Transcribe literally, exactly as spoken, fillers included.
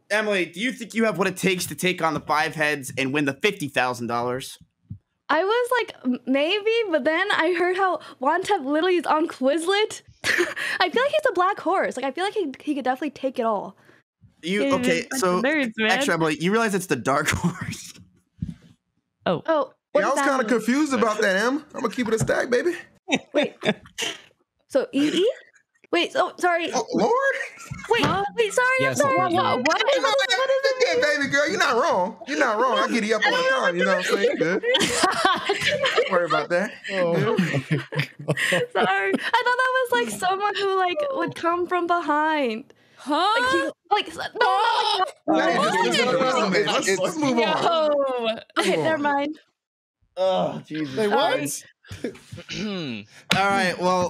Emily, do you think you have what it takes to take on the five heads and win the fifty thousand dollars? I was like, maybe, but then I heard how Wantep literally is on Quizlet. I feel like he's a black horse. Like, I feel like he, he could definitely take it all. You Yeah, okay? bunch So, of nerds, man. actually, Emily, you realize it's the dark horse. Oh. Oh, what Yeah, I does was that kind of mean? confused about that, Em. I'm gonna keep it a stack, baby. Wait. So, E E? Wait, oh, sorry. Oh, Lord. Wait, wait, sorry, I'm Yes, sorry. Lord. What, what, Hey, what, man, what does it yeah, mean? baby girl, you're not wrong. You're not wrong. I get you up all the time. You know what I'm saying? Good. Don't worry about that. Oh. Sorry. I thought that was like someone who like would come from behind. Huh? Like, you, like no, not like Hey, that. just- just- just- let's- let's- Let's move on. Yo. Okay, never mind. Oh, Jesus. Wait, what? Sorry. All right. Well,